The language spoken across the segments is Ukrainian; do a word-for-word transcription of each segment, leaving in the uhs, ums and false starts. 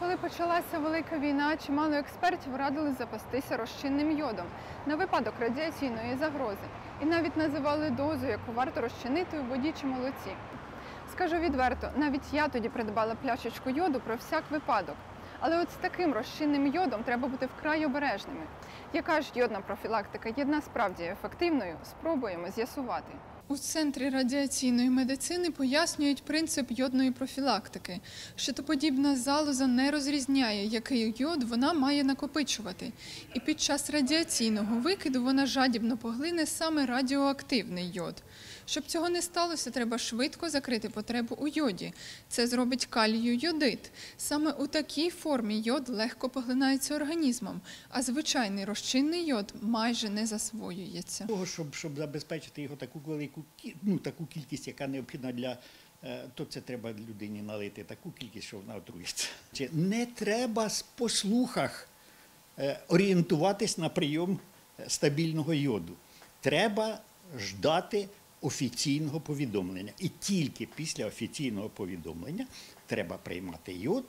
Коли почалася Велика війна, чимало експертів радили запастися розчинним йодом на випадок радіаційної загрози. І навіть називали дозу, яку варто розчинити у воді чи молоці. Скажу відверто, навіть я тоді придбала пляшечку йоду про всяк випадок. Але от з таким розчинним йодом треба бути вкрай обережними. Яка ж йодна профілактика є насправді ефективною, спробуємо з'ясувати. У Центрі радіаційної медицини пояснюють принцип йодної профілактики. Щитоподібна залоза не розрізняє, який йод вона має накопичувати. І під час радіаційного викиду вона жадібно поглине саме радіоактивний йод. Щоб цього не сталося, треба швидко закрити потребу у йоді. Це зробить калію-йодид. Саме у такій формі йод легко поглинається організмом, а звичайний розчинний йод майже не засвоюється. Того, щоб, щоб забезпечити його таку велику, ну, таку кількість, яка необхідна для, то це треба людині налити таку кількість, що вона отруїться. Не треба по слухах орієнтуватись на прийом стабільного йоду. Треба ждати офіційного повідомлення. І тільки після офіційного повідомлення треба приймати йод,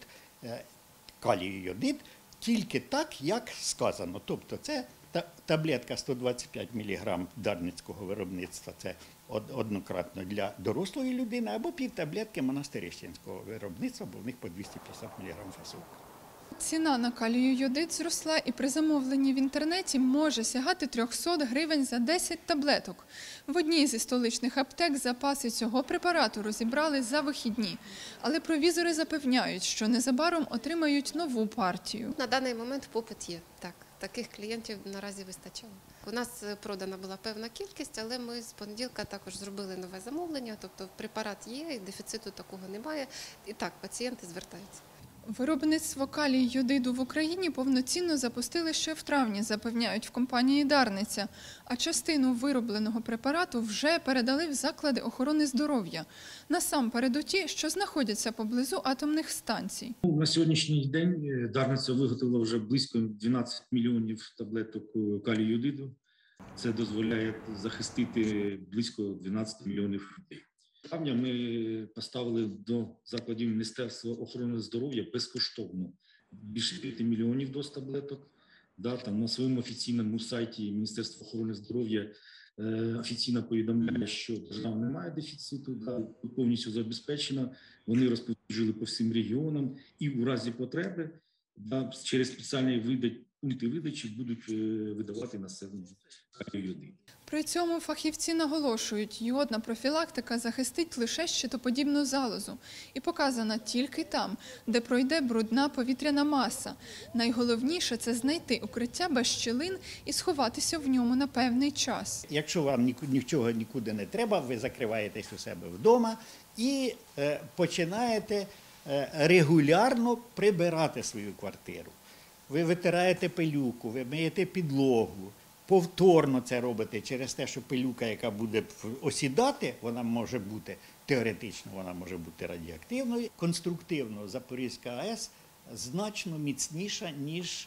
калію-йодид, тільки так, як сказано. Тобто це таблетка сто двадцять п'ять міліграм дарницького виробництва, це однократно для дорослої людини, або пів таблетки монастирищенського виробництва, бо в них по двісті п'ятдесят міліграм фасовка. Ціна на калію-йодид зросла і при замовленні в інтернеті може сягати трьохсот гривень за десять таблеток. В одній зі столичних аптек запаси цього препарату розібрали за вихідні. Але провізори запевняють, що незабаром отримають нову партію. На даний момент попит є, так. Таких клієнтів наразі вистачало. У нас продана була певна кількість, але ми з понеділка також зробили нове замовлення, тобто препарат є, і дефіциту такого немає. І так, пацієнти звертаються. Виробництво калію-йодиду в Україні повноцінно запустили ще в травні, запевняють в компанії «Дарниця». А частину виробленого препарату вже передали в заклади охорони здоров'я. Насамперед у ті, що знаходяться поблизу атомних станцій. На сьогоднішній день «Дарниця» виготовила вже близько дванадцяти мільйонів таблеток калію-йодиду. Це дозволяє захистити близько дванадцяти мільйонів людей. Травня ми поставили до закладів Міністерства охорони здоров'я безкоштовно більше п'яти мільйонів доз таблеток. Да, там на своєму офіційному сайті Міністерства охорони здоров'я е, офіційно повідомляє, що держава не має дефіциту, да, повністю забезпечена. Вони розповсюджили по всім регіонам і у разі потреби да, через спеціальні видачі, пункти видачі будуть е, видавати населенню калію-йодид. При цьому фахівці наголошують, йодна профілактика захистить лише щитоподібну залозу і показана тільки там, де пройде брудна повітряна маса. Найголовніше – це знайти укриття без щілин і сховатися в ньому на певний час. Якщо вам нічого нікуди не треба, ви закриваєтесь у себе вдома і е, починаєте е, регулярно прибирати свою квартиру. Ви витираєте пилюку, ви миєте підлогу. Повторно це робите через те, що пилюка, яка буде осідати, вона може бути, теоретично вона може бути радіоактивною. Конструктивно Запорізька АЕС значно міцніша, ніж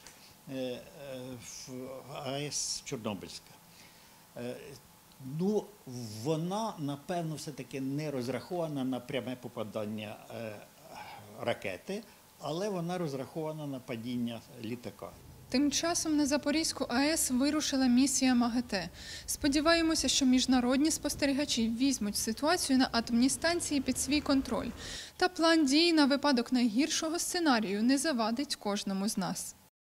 АЕС Чорнобильська. Ну, вона, напевно, все-таки не розрахована на пряме попадання ракети, але вона розрахована на падіння літака. Тим часом на Запорізьку АЕС вирушила місія МАГАТЕ. Сподіваємося, що міжнародні спостерігачі візьмуть ситуацію на атомній станції під свій контроль. Та план дій на випадок найгіршого сценарію не завадить кожному з нас.